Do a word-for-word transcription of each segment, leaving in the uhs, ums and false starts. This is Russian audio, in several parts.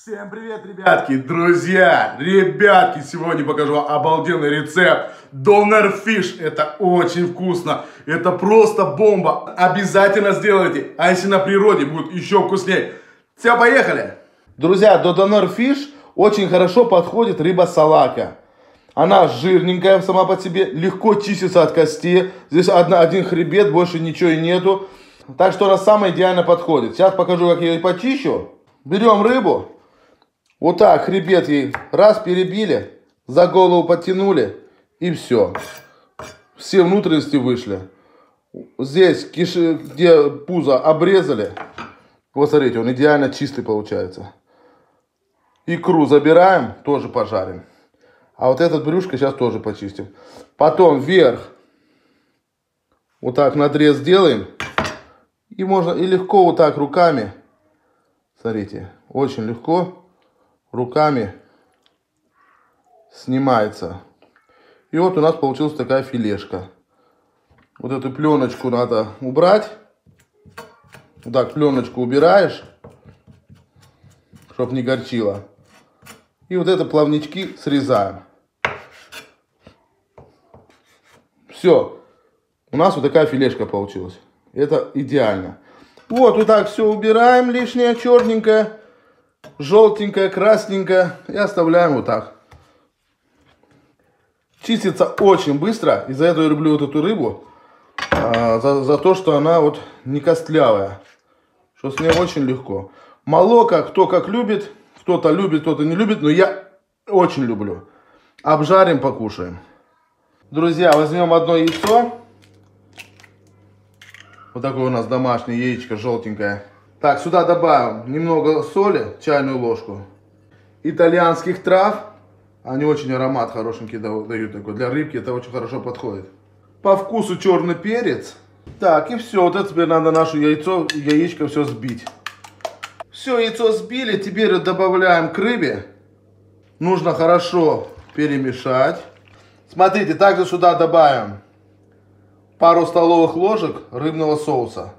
Всем привет, ребятки, друзья, ребятки, сегодня покажу вам обалденный рецепт Донер Фиш. Это очень вкусно, это просто бомба, обязательно сделайте, а если на природе, будет еще вкуснее. Все, поехали! Друзья, до Донер Фиш очень хорошо подходит рыба салака. Она жирненькая сама по себе, легко чистится от костей, здесь одна, один хребет, больше ничего и нету. Так что она самая идеально подходит. Сейчас покажу, как я ее почищу. Берем рыбу. Вот так, хребет ей раз перебили, за голову подтянули и все. Все внутренности вышли. Здесь, киши, где пузо, обрезали. Вот смотрите, он идеально чистый получается. Икру забираем, тоже пожарим. А вот этот брюшко сейчас тоже почистим. Потом вверх. Вот так надрез делаем. И можно и легко вот так руками. Смотрите, очень легко. Руками снимается. И вот у нас получилась такая филешка. Вот эту пленочку надо убрать. Вот так пленочку убираешь, чтобы не горчило. И вот это плавнички срезаем. Все. У нас вот такая филешка получилась. Это идеально. Вот, вот так все убираем лишнее, черненькое. Желтенькая, красненькая. И оставляем вот так. Чистится очень быстро. Из-за этого я люблю вот эту рыбу. А, за, за то, что она вот не костлявая. Что с ней очень легко. Молоко, кто как любит. Кто-то любит, кто-то не любит. Но я очень люблю. Обжарим, покушаем. Друзья, возьмем одно яйцо. Вот такое у нас домашнее яичко, желтенькое. Так, сюда добавим немного соли, чайную ложку, итальянских трав. Они очень аромат хорошенький дают такой. Для рыбки это очень хорошо подходит. По вкусу черный перец. Так, и все. Вот это теперь надо наше яйцо, яичко все сбить. Все, яйцо сбили. Теперь добавляем к рыбе. Нужно хорошо перемешать. Смотрите, также сюда добавим пару столовых ложек рыбного соуса.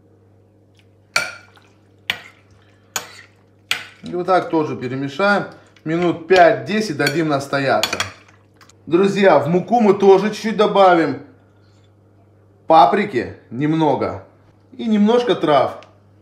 И вот так тоже перемешаем. Минут пять-десять дадим настояться. Друзья, в муку мы тоже чуть-чуть добавим паприки, немного. И немножко трав.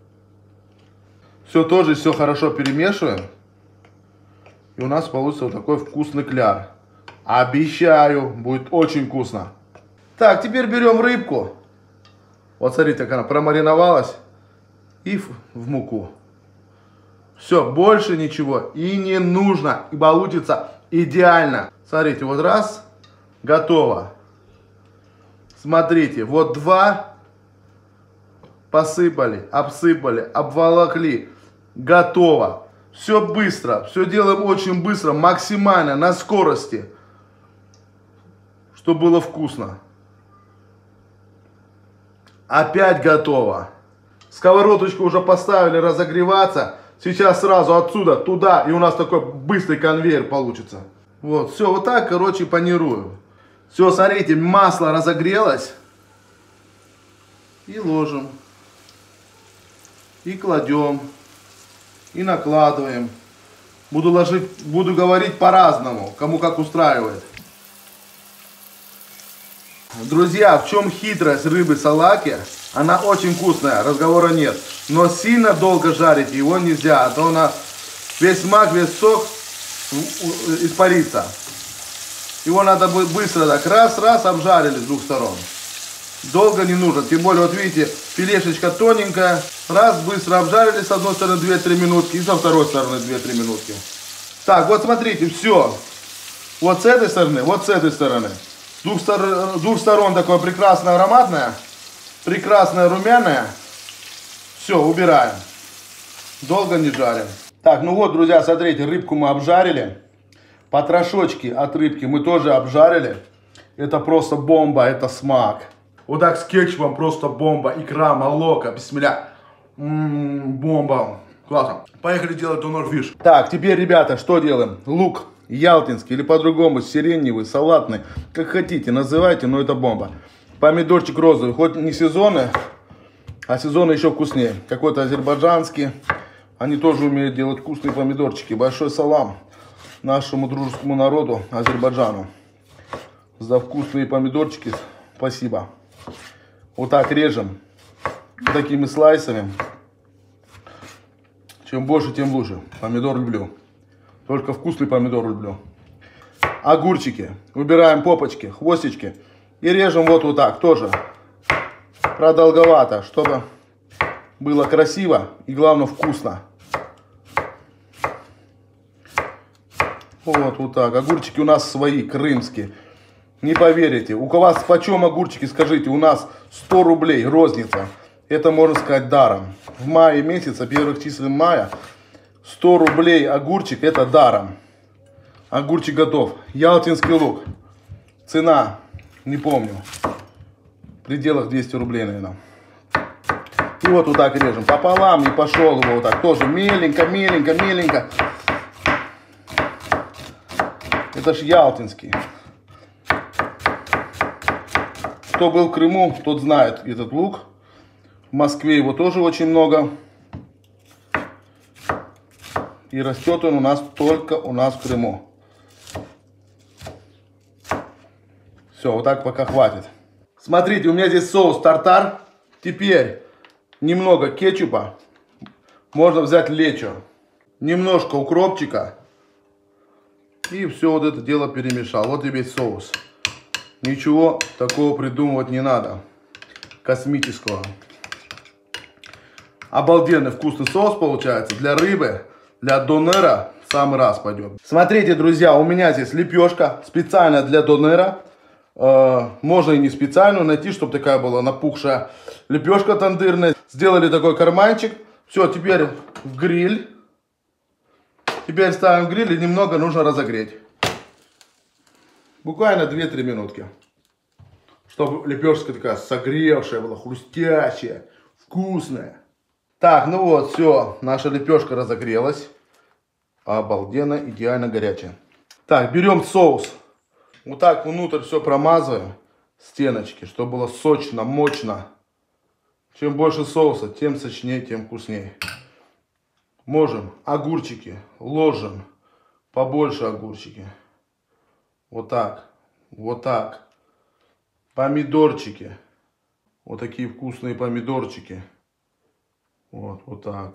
Все тоже все хорошо перемешиваем. И у нас получится вот такой вкусный кляр. Обещаю, будет очень вкусно. Так, теперь берем рыбку. Вот смотрите, как она промариновалась. И в, в муку. Все, больше ничего и не нужно. И получится идеально. Смотрите, вот раз, готово. Смотрите, вот два. Посыпали, обсыпали, обволокли. Готово. Все быстро, все делаем очень быстро, максимально, на скорости. Чтобы было вкусно. Опять готово. Сковородочку уже поставили разогреваться. Сейчас сразу отсюда туда, и у нас такой быстрый конвейер получится. Вот, все, вот так, короче, панирую. Все, смотрите, масло разогрелось. И ложим. И кладем. И накладываем. Буду ложить, буду говорить по-разному, кому как устраивает. Друзья, в чем хитрость рыбы салаки? Она очень вкусная, разговора нет. Но сильно долго жарить его нельзя, а то она весь мак, весь сок испарится. Его надо быстро так раз-раз обжарили с двух сторон. Долго не нужно, тем более, вот видите, филешечка тоненькая. Раз, быстро обжарили с одной стороны две-три минутки и со второй стороны две-три минутки. Так, вот смотрите, все. Вот с этой стороны, вот с этой стороны. С двух, стор... с двух сторон такое прекрасное ароматное, прекрасное румяное. Все, убираем. Долго не жарим. Так, ну вот, друзья, смотрите, рыбку мы обжарили. Потрошочки от рыбки мы тоже обжарили. Это просто бомба, это смак. Вот так с кетчупом просто бомба. Икра, молоко, бисмилля. М-м, бомба. Классно. Поехали делать Донер Фиш. Так, теперь, ребята, что делаем? Лук ялтинский или по-другому сиреневый, салатный. Как хотите, называйте, но это бомба. Помидорчик розовый, хоть не сезонный, а сезонный еще вкуснее. Какой-то азербайджанский. Они тоже умеют делать вкусные помидорчики. Большой салам нашему дружескому народу Азербайджану за вкусные помидорчики. Спасибо. Вот так режем. Такими слайсами. Чем больше, тем лучше. Помидор люблю. Только вкусный помидор люблю. Огурчики. Убираем попочки, хвостички. И режем вот, вот так тоже. Продолговато, чтобы было красиво и, главное, вкусно. Вот, вот так. Огурчики у нас свои, крымские. Не поверите. У вас почем огурчики, скажите? У нас сто рублей розница. Это, можно сказать, даром. В мае месяце, первых чисел мая, сто рублей огурчик, это даром. Огурчик готов. Ялтинский лук. Цена, не помню. В пределах двести рублей, наверное. И вот вот так режем. Пополам и пошел его вот так. Тоже меленько, меленько, меленько. Это ж ялтинский. Кто был в Крыму, тот знает этот лук. В Москве его тоже очень много. И растет он у нас только у нас в Крыму. Все, вот так пока хватит. Смотрите, у меня здесь соус тартар. Теперь немного кетчупа. Можно взять лечо. Немножко укропчика. И все вот это дело перемешал. Вот и весь соус. Ничего такого придумывать не надо. Космического. Обалденный вкусный соус получается. Для рыбы, для донера в самый раз пойдет. Смотрите, друзья, у меня здесь лепешка специально для донера. Э, можно и не специальную найти, чтобы такая была напухшая лепешка тандырная. Сделали такой карманчик. Все, теперь в гриль. Теперь ставим в гриль и немного нужно разогреть. Буквально две-три минутки. Чтобы лепешка такая согревшая была, хрустящая, вкусная. Так, ну вот, все, наша лепешка разогрелась. Обалденно, идеально горячая. Так, берем соус. Вот так внутрь все промазываем. Стеночки, чтобы было сочно, мощно. Чем больше соуса, тем сочнее, тем вкуснее. Можем огурчики ложим. Побольше огурчики. Вот так. Вот так. Помидорчики. Вот такие вкусные помидорчики. Вот, вот так.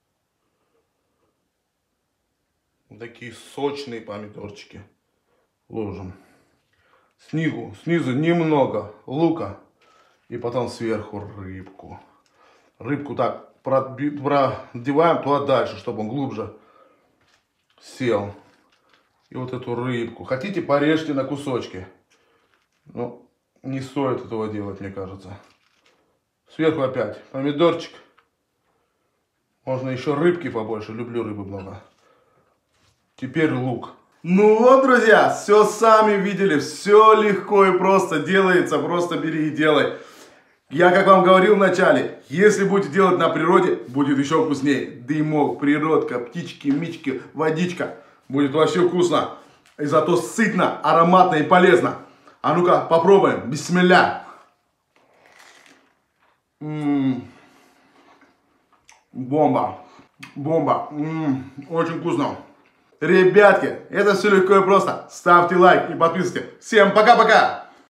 Вот такие сочные помидорчики. Ложим. Снизу, снизу немного лука. И потом сверху рыбку. Рыбку так продеваем туда дальше, чтобы он глубже сел. И вот эту рыбку. Хотите, порежьте на кусочки. Но не стоит этого делать, мне кажется. Сверху опять помидорчик. Можно еще рыбки побольше. Люблю рыбы много. Теперь лук. Ну вот, друзья, все сами видели. Все легко и просто делается. Просто бери и делай. Я, как вам говорил в начале, если будете делать на природе, будет еще вкуснее. Дымок, природка, птички, мички, водичка. Будет вообще вкусно. И зато сытно, ароматно и полезно. А ну-ка, попробуем. Бисмилля. М-м-м. Бомба. Бомба. М-м-м. Очень вкусно. Ребятки, это все легко и просто. Ставьте лайк и подписывайтесь. Всем пока-пока.